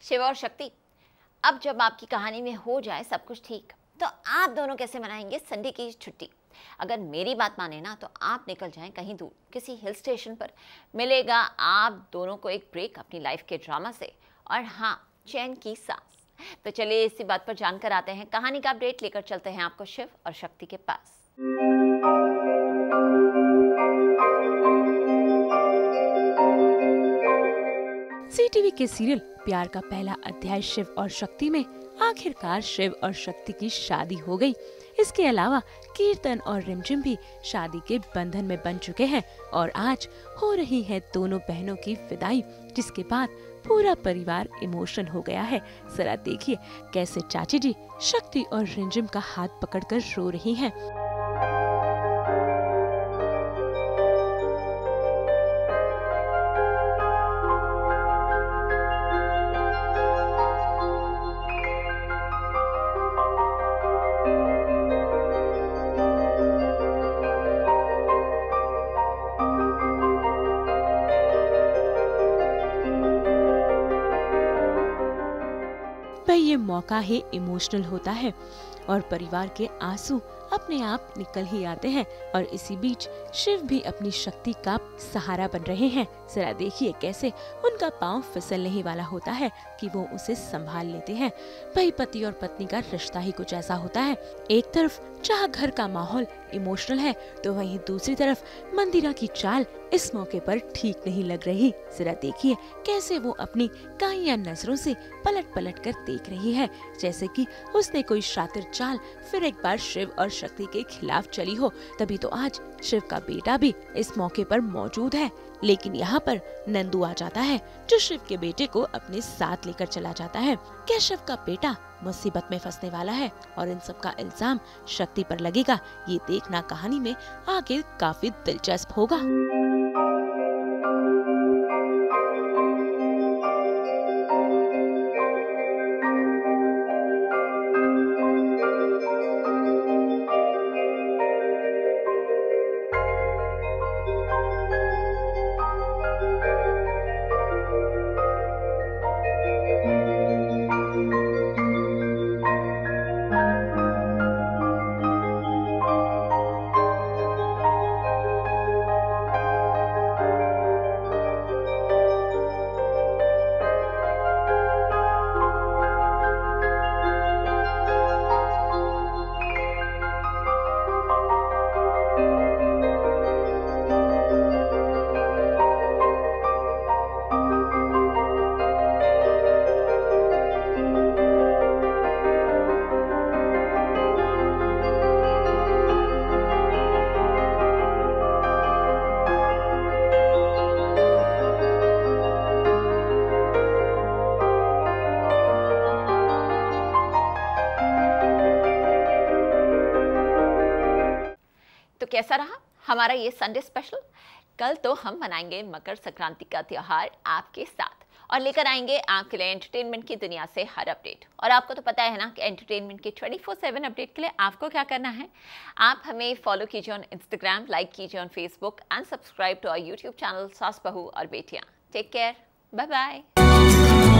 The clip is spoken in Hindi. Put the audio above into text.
शिव और शक्ति, अब जब आपकी कहानी में हो जाए सब कुछ ठीक, तो आप दोनों कैसे मनाएंगे संडे की छुट्टी? अगर मेरी बात माने ना तो आप निकल जाएं कहीं दूर किसी हिल स्टेशन पर। मिलेगा आप दोनों को एक ब्रेक अपनी लाइफ के ड्रामा से, और हाँ, चैन की सांस। तो चलिए इसी बात पर जानकर आते हैं, कहानी का अपडेट लेकर चलते हैं आपको शिव और शक्ति के पास। ज़ी टीवी के सीरियल प्यार का पहला अध्याय शिव और शक्ति में आखिरकार शिव और शक्ति की शादी हो गई। इसके अलावा कीर्तन और रिमझिम भी शादी के बंधन में बन चुके हैं और आज हो रही है दोनों बहनों की विदाई, जिसके बाद पूरा परिवार इमोशनल हो गया है। जरा देखिए कैसे चाची जी शक्ति और रिमझिम का हाथ पकड़कर रो रही हैं। भाई ये मौका ही इमोशनल होता है और परिवार के आंसू अपने आप निकल ही आते हैं। और इसी बीच शिव भी अपनी शक्ति का सहारा बन रहे हैं। जरा देखिए कैसे उनका पांव फिसलने ही वाला होता है कि वो उसे संभाल लेते हैं। भाई पति और पत्नी का रिश्ता ही कुछ ऐसा होता है, एक तरफ जहाँ घर का माहौल इमोशनल है तो वहीं दूसरी तरफ मंदिरा की चाल इस मौके पर ठीक नहीं लग रही। जरा देखिए कैसे वो अपनी काइयां नजरों से पलट पलट कर देख रही है, जैसे कि उसने कोई शातिर चाल फिर एक बार शिव और शक्ति के खिलाफ चली हो। तभी तो आज शिव का बेटा भी इस मौके पर मौजूद है, लेकिन यहाँ पर नंदू आ जाता है जो शिव के बेटे को अपने साथ लेकर चला जाता है। क्या शिव का बेटा मुसीबत में फंसने वाला है और इन सब का इल्जाम शक्ति पर लगेगा? ये देखना कहानी में आगे काफी दिलचस्प होगा। तो कैसा रहा हमारा ये संडे स्पेशल? कल तो हम मनाएंगे मकर संक्रांति का त्योहार आपके साथ और लेकर आएंगे आपके लिए एंटरटेनमेंट की दुनिया से हर अपडेट। और आपको तो पता है ना कि एंटरटेनमेंट के 24/7 अपडेट के लिए आपको क्या करना है, आप हमें फॉलो कीजिए ऑन इंस्टाग्राम, लाइक कीजिए on Facebook and subscribe to our YouTube channel Saas Bahu aur Betiyaan. Take care, bye bye.